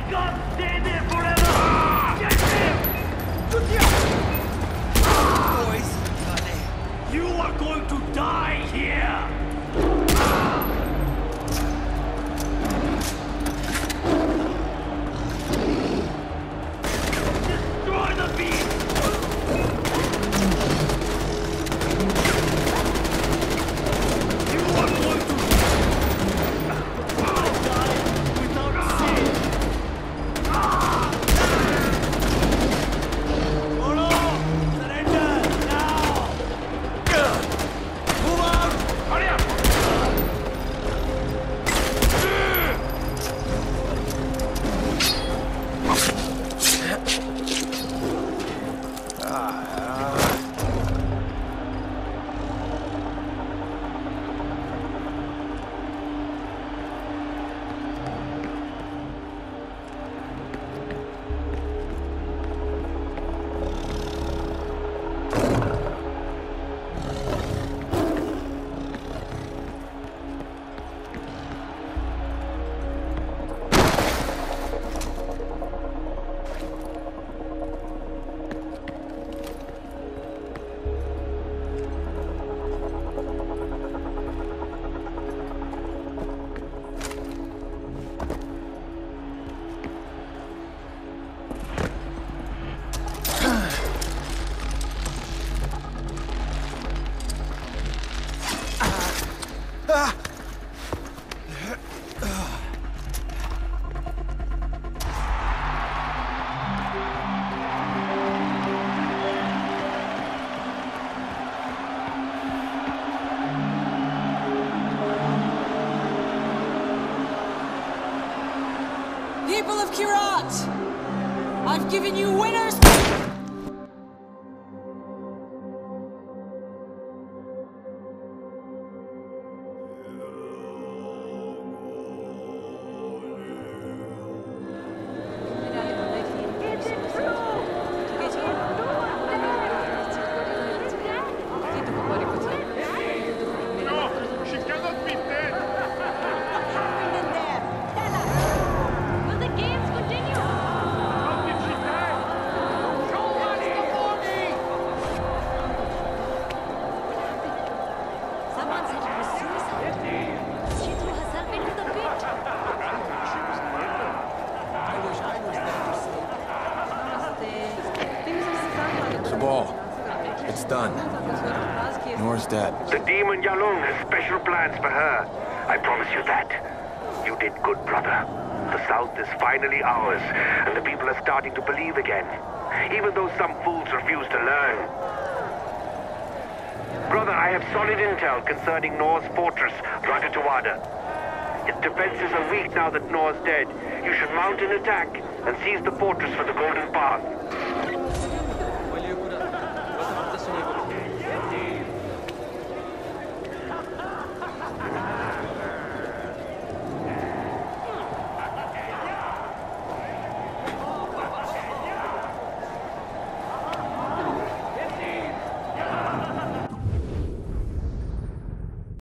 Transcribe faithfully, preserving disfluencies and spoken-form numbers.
can't stay there forever! Get him! Boys, you are going to die here! Destroy the beast! You are going to die without sin! Olo! Surrender! Now! Move out! Hurry up! People of Kyrat! I've given you winners! Sabal, it's done. Nora's dead. The demon Yalung has special plans for her. I promise you that. You did good, brother. The South is finally ours, and the people are starting to believe again, even though some fools refuse to learn. Brother, I have solid intel concerning Nor's fortress, Rakatuwada. Its defenses are weak now that Nor's dead. You should mount an attack and seize the fortress for the Golden Path.